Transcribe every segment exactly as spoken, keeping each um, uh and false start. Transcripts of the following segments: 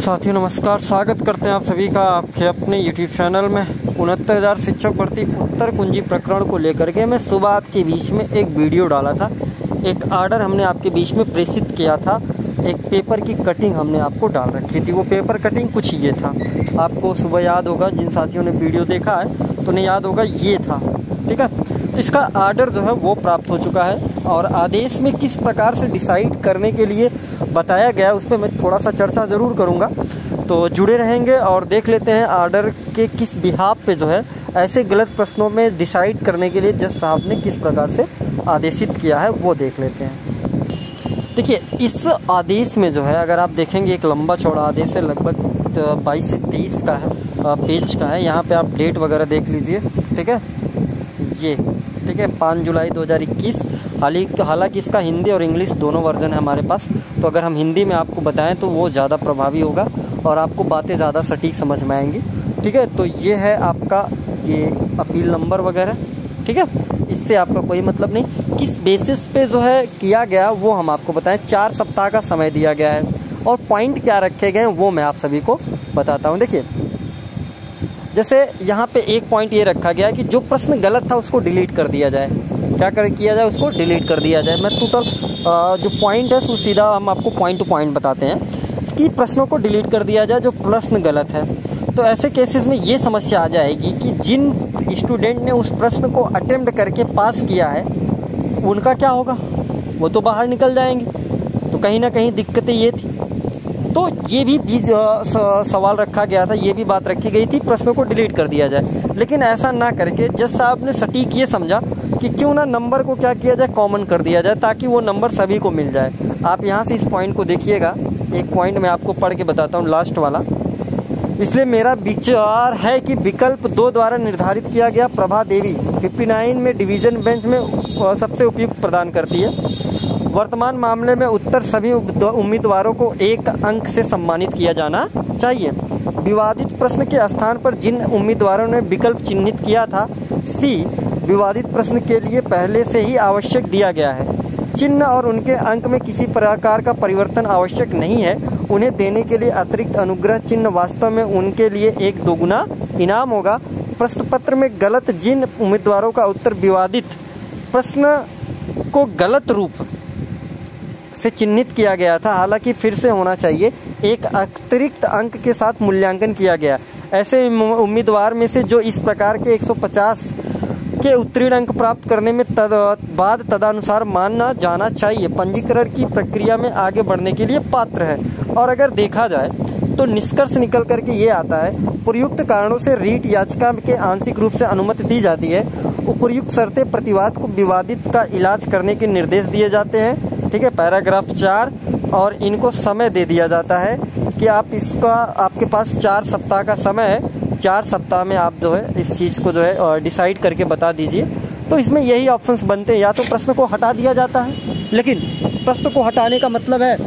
साथियों नमस्कार, स्वागत करते हैं आप सभी का आपके अपने यूट्यूब चैनल में। उनहत्तर हज़ार शिक्षक भर्ती उत्तर कुंजी प्रकरण को लेकर के मैं सुबह आपके बीच में एक वीडियो डाला था। एक आर्डर हमने आपके बीच में प्रेषित किया था, एक पेपर की कटिंग हमने आपको डाल रखी थी। वो पेपर कटिंग कुछ ये था, आपको सुबह याद होगा, जिन साथियों ने वीडियो देखा है तो उन्हें याद होगा ये था। ठीक है, तो इसका आर्डर जो है वो प्राप्त हो चुका है और आदेश में किस प्रकार से डिसाइड करने के लिए बताया गया है उस पर मैं थोड़ा सा चर्चा ज़रूर करूंगा। तो जुड़े रहेंगे और देख लेते हैं आर्डर के किस बिहाफ पे जो है ऐसे गलत प्रश्नों में डिसाइड करने के लिए जज साहब ने किस प्रकार से आदेशित किया है वो देख लेते हैं। देखिए, इस आदेश में जो है अगर आप देखेंगे एक लंबा चौड़ा आदेश है, लगभग बाईस से तेईस का है पेज का है। यहाँ पे आप डेट वगैरह देख लीजिए। ठीक है, ये ठीक है पाँच जुलाई दो हज़ार इक्कीस। हालांकि इसका हिंदी और इंग्लिश दोनों वर्जन है हमारे पास, तो अगर हम हिंदी में आपको बताएं तो वो ज़्यादा प्रभावी होगा और आपको बातें ज़्यादा सटीक समझ में आएंगी। ठीक है, तो ये है आपका ये अपील नंबर वगैरह। ठीक है, इससे आपका कोई मतलब नहीं। किस बेसिस पे जो है किया गया वो हम आपको बताएं। चार सप्ताह का समय दिया गया है और पॉइंट क्या रखे गए वो मैं आप सभी को बताता हूँ। देखिए, जैसे यहाँ पे एक पॉइंट ये रखा गया कि जो प्रश्न गलत था उसको डिलीट कर दिया जाए। क्या कर किया जाए? उसको डिलीट कर दिया जाए। मैं टोटल जो पॉइंट है वो सीधा हम आपको पॉइंट टू पॉइंट बताते हैं कि प्रश्नों को डिलीट कर दिया जाए जो प्रश्न गलत है। तो ऐसे केसेस में ये समस्या आ जाएगी कि जिन स्टूडेंट ने उस प्रश्न को अटेम्प्ट करके पास किया है उनका क्या होगा? वो तो बाहर निकल जाएंगे। तो कहीं ना कहीं दिक्कतें ये थी। तो ये भी बीज सवाल रखा गया था, ये भी बात रखी गई थी प्रश्नों को डिलीट कर दिया जाए। लेकिन ऐसा ना करके जज साहब ने सटीक ये समझा कि क्यों ना नंबर को क्या किया जाए, कॉमन कर दिया जाए ताकि वो नंबर सभी को मिल जाए। आप यहाँ से इस पॉइंट को देखिएगा, एक पॉइंट मैं आपको पढ़ के बताता हूँ, लास्ट वाला। इसलिए मेरा विचार है कि विकल्प दो द्वारा निर्धारित किया गया प्रभा देवी उनसठ में डिवीजन बेंच में सबसे उपयुक्त प्रदान करती है। वर्तमान मामले में उत्तर सभी उम्मीदवारों को एक अंक से सम्मानित किया जाना चाहिए। विवादित प्रश्न के स्थान पर जिन उम्मीदवारों ने विकल्प चिन्हित किया था सी विवादित प्रश्न के लिए पहले से ही आवश्यक दिया गया है। चिन्ह और उनके अंक में किसी प्रकार का परिवर्तन आवश्यक नहीं है। उन्हें देने के लिए अतिरिक्त अनुग्रह चिन्ह वास्तव में उनके लिए एक दोगुना इनाम होगा। प्रश्न पत्र में गलत जिन उम्मीदवारों का उत्तर विवादित प्रश्न को गलत रूप से चिन्हित किया गया था, हालांकि फिर से होना चाहिए, एक अतिरिक्त अंक के साथ मूल्यांकन किया गया। ऐसे उम्मीदवार में से जो इस प्रकार के एक सौ पचास के उत्तीर्ण अंक प्राप्त करने में तद, बाद तदनुसार माना जाना चाहिए, पंजीकरण की प्रक्रिया में आगे बढ़ने के लिए पात्र है। और अगर देखा जाए तो निष्कर्ष निकल करके ये आता है, उपयुक्त कारणों से रीट याचिका के आंशिक रूप से अनुमति दी जाती है। उपयुक्त शर्तें प्रतिवाद को विवादित का इलाज करने के निर्देश दिए जाते हैं। ठीक है, पैराग्राफ चार, और इनको समय दे दिया जाता है कि आप इसका आपके पास चार सप्ताह का समय है। चार सप्ताह में आप जो है इस चीज़ को जो है डिसाइड करके बता दीजिए। तो इसमें यही ऑप्शंस बनते हैं, या तो प्रश्न को हटा दिया जाता है, लेकिन प्रश्न को हटाने का मतलब है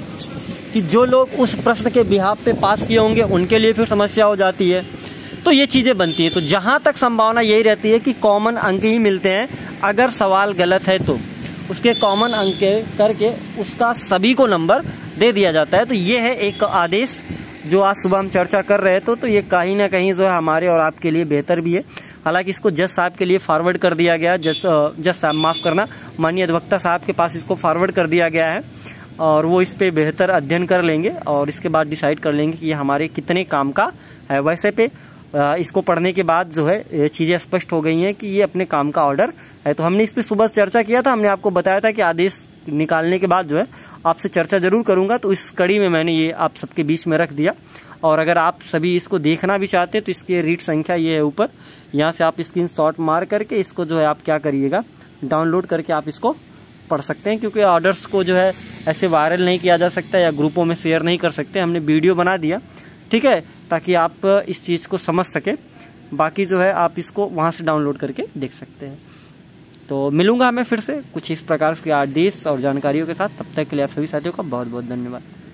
कि जो लोग उस प्रश्न के बिहाफ पे पास किए होंगे उनके लिए फिर समस्या हो जाती है। तो ये चीज़ें बनती है। तो जहाँ तक संभावना यही रहती है कि कॉमन अंक ही मिलते हैं। अगर सवाल गलत है तो उसके कॉमन अंक करके उसका सभी को नंबर दे दिया जाता है। तो ये है एक आदेश जो आज सुबह हम चर्चा कर रहे थे। तो ये कहीं ना कहीं जो है हमारे और आपके लिए बेहतर भी है। हालांकि इसको जज साहब के लिए फॉरवर्ड कर दिया गया, जज जज साहब माफ़ करना माननीय अधिवक्ता साहब के पास इसको फॉरवर्ड कर दिया गया है और वो इस पे बेहतर अध्ययन कर लेंगे और इसके बाद डिसाइड कर लेंगे कि ये हमारे कितने काम का है। वैसे पे इसको पढ़ने के बाद जो है चीज़ें स्पष्ट हो गई हैं कि ये अपने काम का ऑर्डर है। तो हमने इस पर सुबह चर्चा किया था, हमने आपको बताया था कि आदेश निकालने के बाद जो है आपसे चर्चा जरूर करूंगा। तो इस कड़ी में मैंने ये आप सबके बीच में रख दिया। और अगर आप सभी इसको देखना भी चाहते हैं तो इसकी रीड संख्या ये है ऊपर, यहाँ से आप स्क्रीन शॉट मार करके इसको जो है आप क्या करिएगा, डाउनलोड करके आप इसको पढ़ सकते हैं। क्योंकि ऑर्डर्स को जो है ऐसे वायरल नहीं किया जा सकता या ग्रुपों में शेयर नहीं कर सकते, हमने वीडियो बना दिया। ठीक है, ताकि आप इस चीज़ को समझ सके। बाकी जो है आप इसको वहाँ से डाउनलोड करके देख सकते हैं। तो मिलूंगा मैं फिर से कुछ इस प्रकार के आदेश और जानकारियों के साथ। तब तक के लिए आप सभी साथियों का बहुत बहुत धन्यवाद।